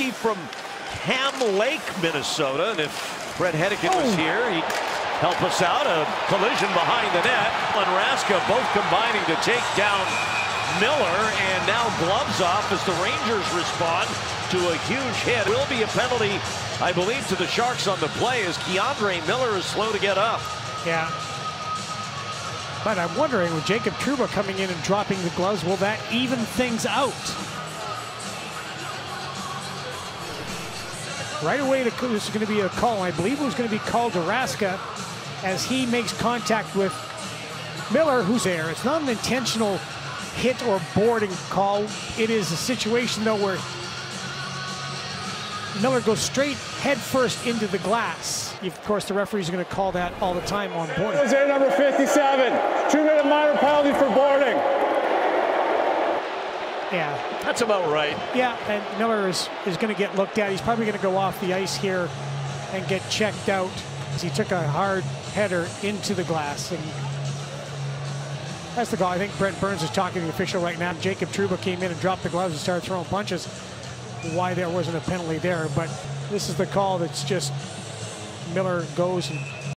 Gretzky from Ham Lake, Minnesota. And if Brett Hedican was here, he'd help us out. A collision behind the net. And Raska both combining to take down Miller, and now gloves off as the Rangers respond to a huge hit. Will be a penalty, I believe, to the Sharks on the play as Keandre Miller is slow to get up. Yeah. But I'm wondering, with Jacob Trouba coming in and dropping the gloves, will that even things out? Right away, there's going to be a call. I believe it was going to be called to Raska as he makes contact with Miller, who's there. It's not an intentional hit or boarding call. It is a situation, though, where Miller goes straight head first into the glass. Of course, the referees are going to call that all the time on boarding. Is there number 57? 2-minute minor penalty for boarding. Yeah. That's about right. Yeah, and Miller is going to get looked at. He's probably going to go off the ice here and get checked out as he took a hard header into the glass. And that's the call. I think Brent Burns is talking to the official right now. Jacob Trouba came in and dropped the gloves and started throwing punches. Why there wasn't a penalty there, but this is the call that's just Miller goes and